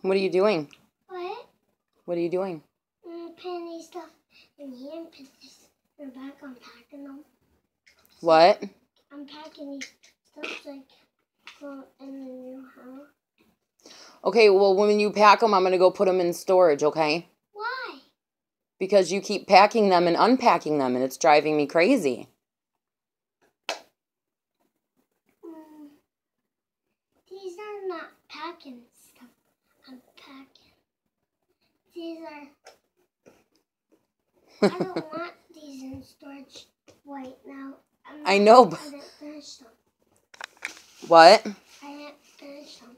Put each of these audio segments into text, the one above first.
What are you doing? What? What are you doing? Putting these stuff in here and put this in the back. I'm packing them. What? I'm packing these stuff like in the new house. Okay, well, when you pack them, I'm going to go put them in storage, okay? Why? Because you keep packing them and unpacking them, and it's driving me crazy. These are not packing stuff. I'm packing. These are... I don't want these in storage right now. I know, but... I didn't finish them. What? I didn't finish them.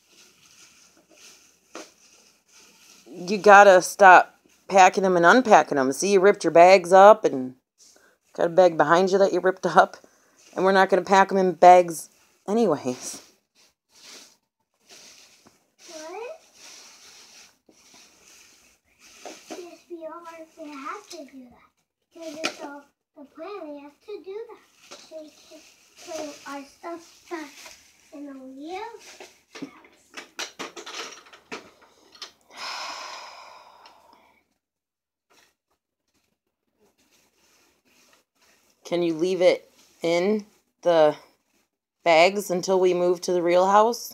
You gotta stop packing them and unpacking them. See, you ripped your bags up and got a bag behind you that you ripped up. And we're not going to pack them in bags anyways. What? Yes, we are. We have to do that. Because it's all the plan. We have to do that. So we can put our stuff back in the wheel. Can you leave it in the bags until we move to the real house?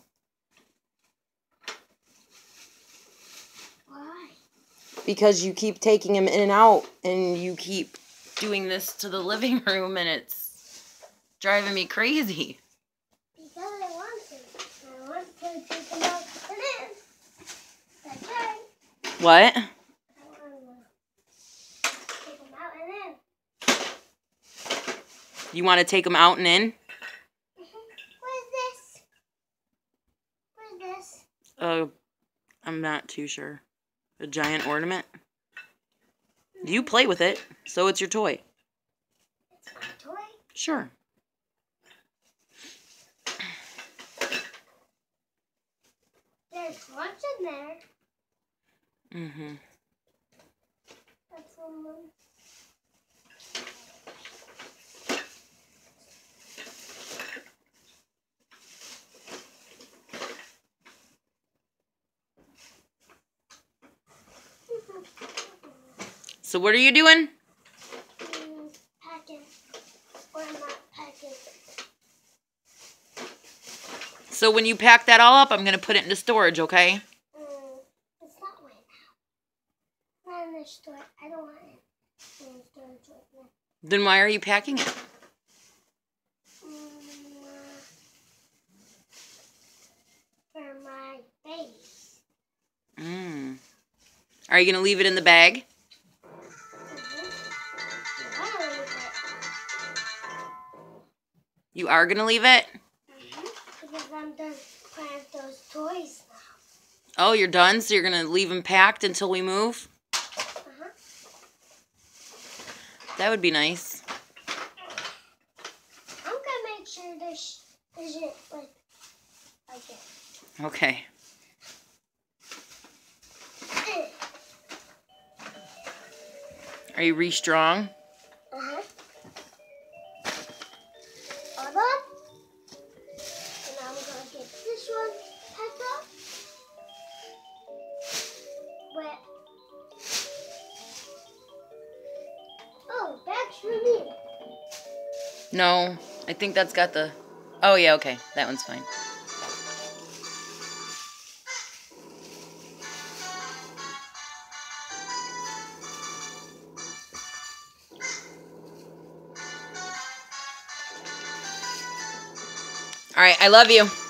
Why? Because you keep taking them in and out, and you keep doing this to the living room, and it's driving me crazy. Because I want to. I want to take them out and in. That's right. What? I want to take them out and in. You want to take them out and in? Where's this? Where's this? I'm not too sure. A giant ornament? You play with it, so it's your toy. It's my toy? Sure. There's lots in there. Mm-hmm. That's one. So what are you doing? Packing. Or not packing. So when you pack that all up, I'm going to put it into storage, okay? It's not right now. Not in the store. I don't want it in the storage right now. Then why are you packing it? For my base. Are you going to leave it in the bag? You are going to leave it? Because I'm done playing with those toys now. Oh, you're done? So you're going to leave them packed until we move? That would be nice. I'm going to make sure there's it like it. Okay. Are you re-strong? Hold on. And I'm going to get this one packed up. Wet. Oh, bags for me. No, I think that's got the... Oh, yeah, okay. That one's fine. All right, I love you.